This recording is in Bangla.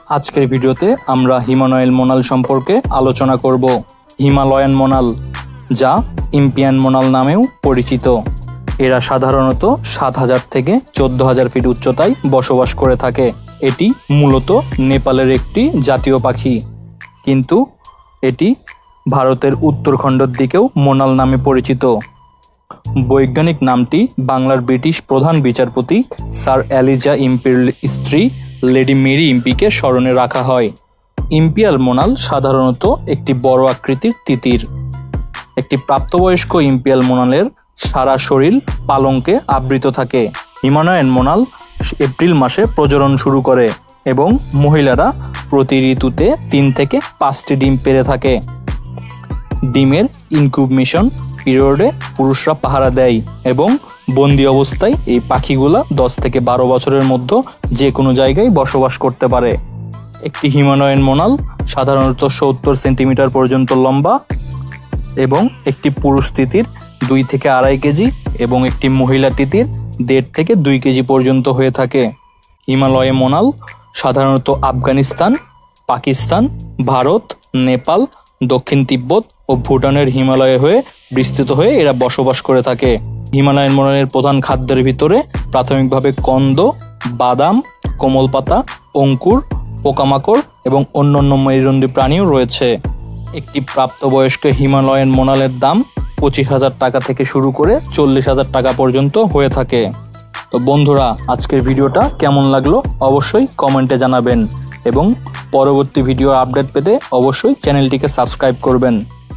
আজকের ভিডিওতে আমরা হিমালয়ান মোনাল সম্পর্কে আলোচনা করব। হিমালয়ান মোনাল, যা ইম্পিয়ান মোনাল নামেও পরিচিত, এরা সাধারণত ৭,০০০ থেকে ১৪,০০০ ফিট উচ্চতায় বসবাস করে থাকে। এটি মূলত নেপালের একটি জাতীয় পাখি, কিন্তু এটি ভারতের উত্তরখণ্ডের দিকেও মোনাল নামে পরিচিত। বৈজ্ঞানিক নামটি বাংলার ব্রিটিশ প্রধান বিচারপতি স্যার এলিজা ইম্পির স্ত্রী লেডি মেরি ইম্পিকে স্মরণে রাখা হয়। ইম্পিয়াল মোনাল সাধারণত একটি বড় আকৃতির তিতির। একটি প্রাপ্তবয়স্ক ইম্পিয়াল মোনালের সারা শরীর পালঙ্কে আবৃত থাকে। হিমালয়ান মোনাল এপ্রিল মাসে প্রজনন শুরু করে এবং মহিলারা প্রতি ঋতুতে ৩ থেকে ৫টি ডিম পেড়ে থাকে। ডিমের ইনকিউবেশন পিরিয়ডে পুরুষরা পাহারা দেয় এবং বন্দি অবস্থায় এই পাখিগুলা ১০ থেকে ১২ বছরের মধ্যে যে কোনো জায়গায় বসবাস করতে পারে। একটি হিমালয়ান মোনাল সাধারণত ৭০ সেন্টিমিটার পর্যন্ত লম্বা এবং একটি পুরুষ তিতির ২ থেকে ২.৫ কেজি এবং একটি মহিলা তিতির ১.৫ থেকে ২ কেজি পর্যন্ত হয়ে থাকে। হিমালয়ান মোনাল সাধারণত আফগানিস্তান, পাকিস্তান, ভারত, নেপাল, দক্ষিণ তিব্বত ও ভুটানের হিমালয়ে হয়ে বিস্তৃত হয়ে এরা বসবাস করে থাকে। হিমালয়ান মোনালের প্রধান খাদ্যের ভিতরে প্রাথমিকভাবে কন্দ, বাদাম, কোমল পাতা, অঙ্কুর, পোকামাকড় এবং অন্যান্য মেরুদণ্ডী প্রাণীও রয়েছে। একটি প্রাপ্তবয়স্ক হিমালয়ান মোনালের দাম ২৫,০০০ টাকা থেকে শুরু করে ৪০,০০০ টাকা পর্যন্ত হয়ে থাকে। তো বন্ধুরা, আজকের ভিডিওটা কেমন লাগলো অবশ্যই কমেন্টে জানাবেন এবং পরবর্তী ভিডিও আপডেট পেতে অবশ্যই চ্যানেলটিকে সাবস্ক্রাইব করবেন।